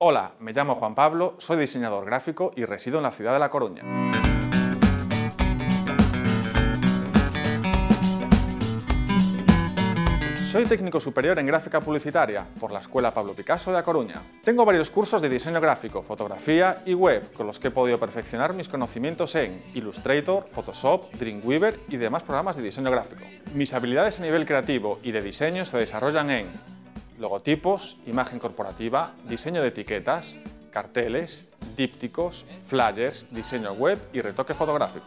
Hola, me llamo Juan Pablo, soy diseñador gráfico y resido en la ciudad de La Coruña. Soy técnico superior en gráfica publicitaria por la Escuela Pablo Picasso de A Coruña. Tengo varios cursos de diseño gráfico, fotografía y web con los que he podido perfeccionar mis conocimientos en Illustrator, Photoshop, Dreamweaver y demás programas de diseño gráfico. Mis habilidades a nivel creativo y de diseño se desarrollan en logotipos, imagen corporativa, diseño de etiquetas, carteles, dípticos, flyers, diseño web y retoque fotográfico.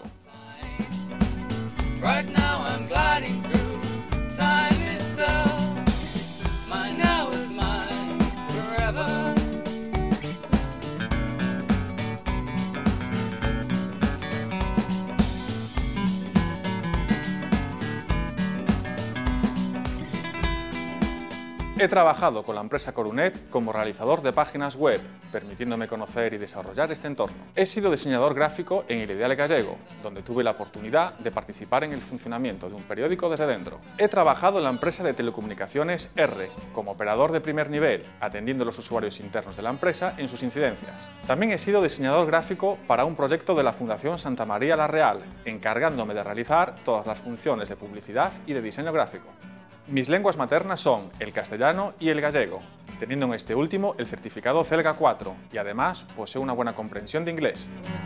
He trabajado con la empresa Corunet como realizador de páginas web, permitiéndome conocer y desarrollar este entorno. He sido diseñador gráfico en El Ideal Gallego, donde tuve la oportunidad de participar en el funcionamiento de un periódico desde dentro. He trabajado en la empresa de telecomunicaciones R, como operador de primer nivel, atendiendo a los usuarios internos de la empresa en sus incidencias. También he sido diseñador gráfico para un proyecto de la Fundación Santa María la Real, encargándome de realizar todas las funciones de publicidad y de diseño gráfico. Mis lenguas maternas son el castellano y el gallego, teniendo en este último el certificado CELGA 4 y además poseo una buena comprensión de inglés.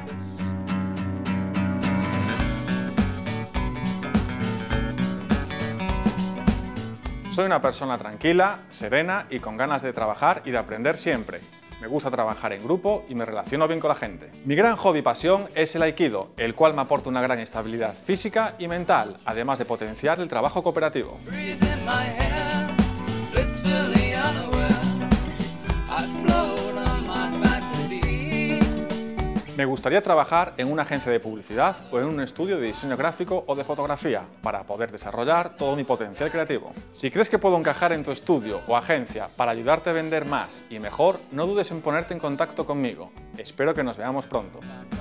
Soy una persona tranquila, serena y con ganas de trabajar y de aprender siempre. Me gusta trabajar en grupo y me relaciono bien con la gente. Mi gran hobby y pasión es el Aikido, el cual me aporta una gran estabilidad física y mental, además de potenciar el trabajo cooperativo. Me gustaría trabajar en una agencia de publicidad o en un estudio de diseño gráfico o de fotografía para poder desarrollar todo mi potencial creativo. Si crees que puedo encajar en tu estudio o agencia para ayudarte a vender más y mejor, no dudes en ponerte en contacto conmigo. Espero que nos veamos pronto.